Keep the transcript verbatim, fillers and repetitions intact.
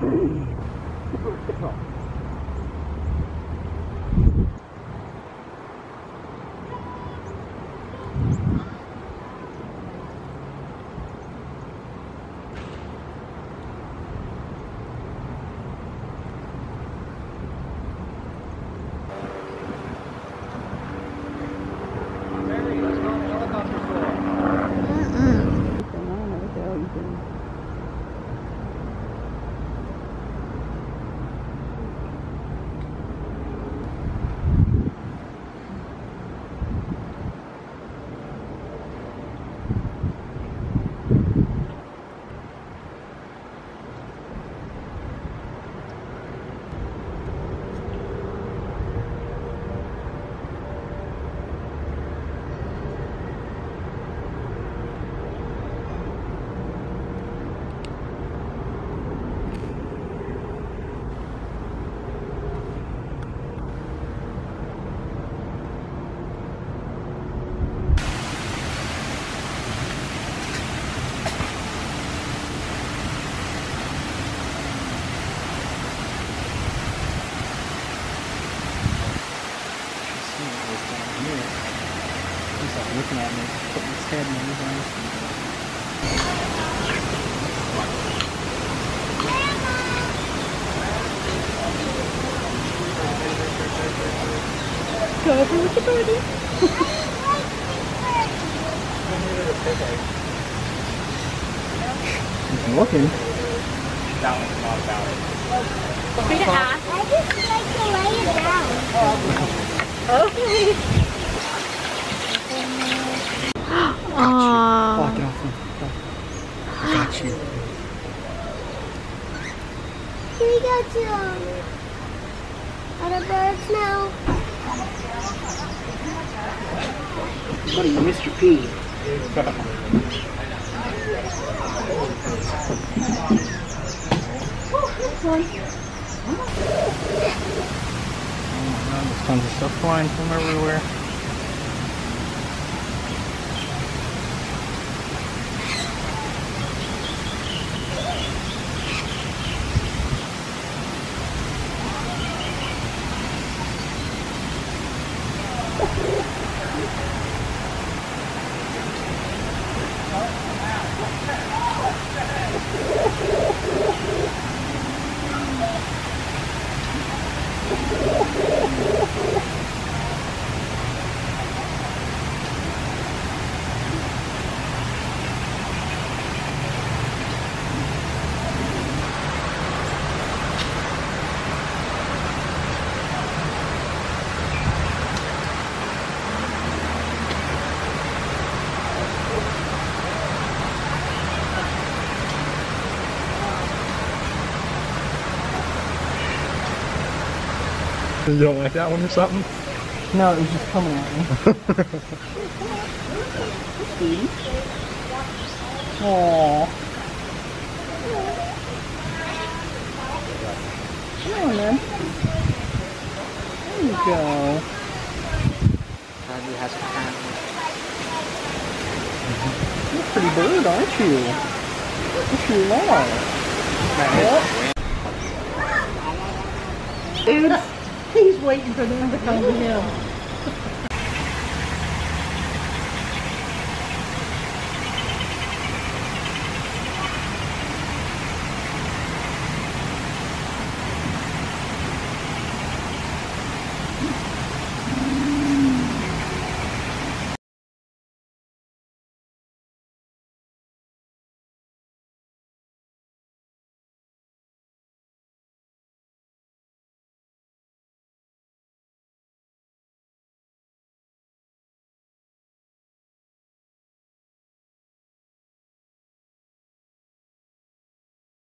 Looking at me, putting his head in his eyes. Go over with the birdie. He's looking. That one's not about it. Free to ask. I just like to lay it down. Okay. Aww. Oh, get off me. I got you. Here we go, too. Are the birds now? Buddy, Mister P. Oh my god, there's tons of stuff flying from everywhere. You don't like that one or something? No, it was just coming at me. See? Aww. Come on, man. There you go. Probably has a cat. You're a pretty bird, aren't you? Yes, you are. Dude. He's waiting for them to come to him.